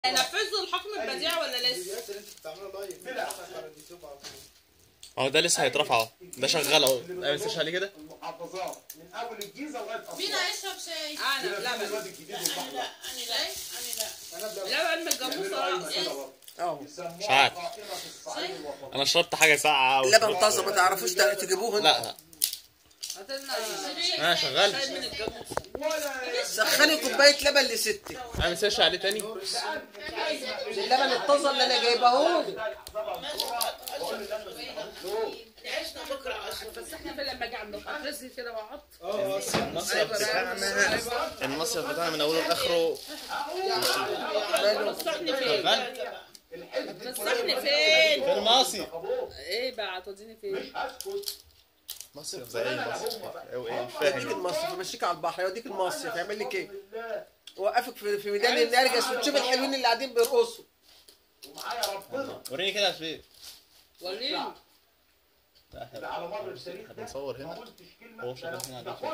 نفذوا الحكم البديع ولا لسه؟ اهو ده لسه هيترفع اهو، ده شغال اهو. ما تنساش عليه كده. المحافظات من اول الجيزه لغايه اسوان. مين هيشرب شاي؟ انا لبن. انا لا لبن بالجاموسه. مش عارف، انا شربت حاجه ساقعه لبن طازه ما تعرفوش تجيبوه هنا؟ لا انا شغال. سخني كوبايه لبن لستي. ما تنساش عليه تاني. اللبن الطازه اللي انا جايبهولي. عشنا بكره بس احنا لما اجي عند الرزق كده واحط. المصيف بتاعنا من اوله لاخره. تنصحني فين؟ تنصحني فين؟ فين المصيف؟ ايه بقى توديني فين؟ مصيف زي ايه مصيف؟ ايه مش يوديك فاهم. المصيف يمشيك على البحر، يوديك المصيف يعمل لك ايه؟ وقفك في ميدان النرجس وتشوف الحلوين اللي قاعدين بيرقصوا. وريني كده يا شريف. وريني. لا احنا بنصور هنا، هو شغال هنا.